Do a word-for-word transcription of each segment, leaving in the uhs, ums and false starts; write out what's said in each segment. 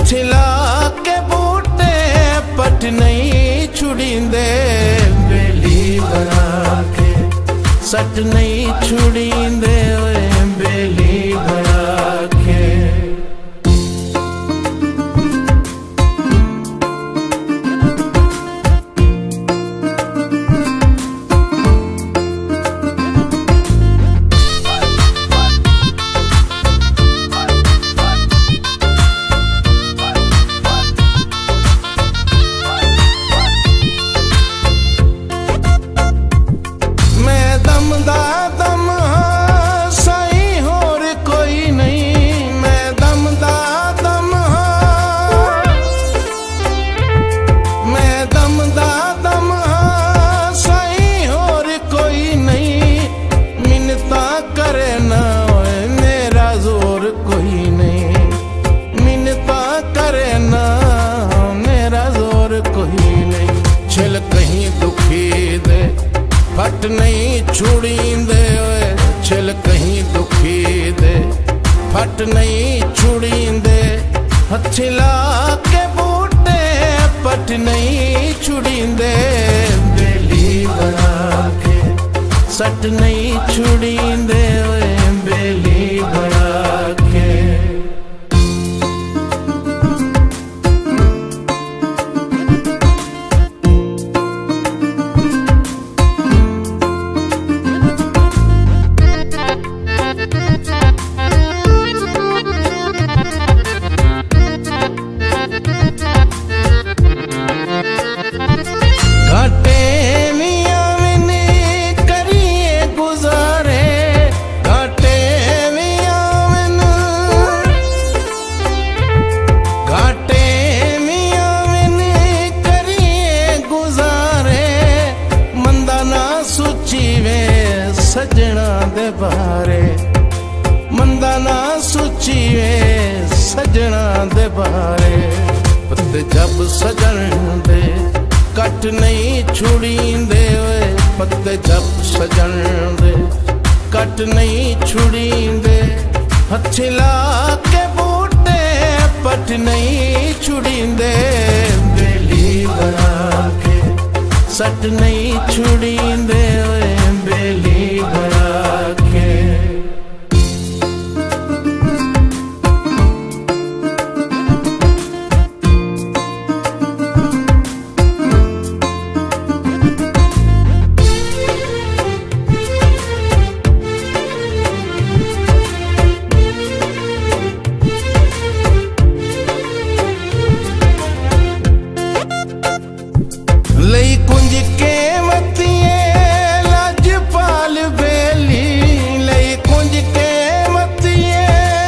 छिला के बूटे पट नहीं छुड़ींदे, बेली बना के सट नहीं छुड़ींदे, बेली बना के। छिल कहीं दुखी दे फट नहीं छुड़ींदे, छिल कहीं दुखी दे फट नहीं छुड़ींदे, छिला के बूटे पट नहीं छुड़ींदे, बेली बना के सट नहीं छुड़ींदे, बेली बना के। सजना दे बारे मंदा ना सोचिए, सजना दे बारे पत्ते जब सजन दे कट नहीं छुड़ींदे, पत्ते जब सजन दे कट नहीं छुड़ींदे, छिला के बूटे पट नहीं छुड़ींदे, बेली बना के सट नहीं छुड़ींदे, बेली बना के। लई कुंज के मतिए लाजपाल बेली, लई कुंज के मतिए,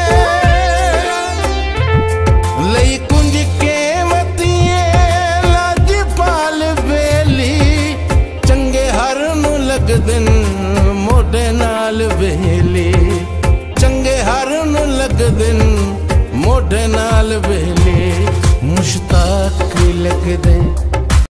लई कुंज के मतिए लाजपाल बेली, चंगे हर नू लगदन मोढे नाल बेली, चंगे हर नू लगदन मोढे नाल बेली, मुश्ताक लगदे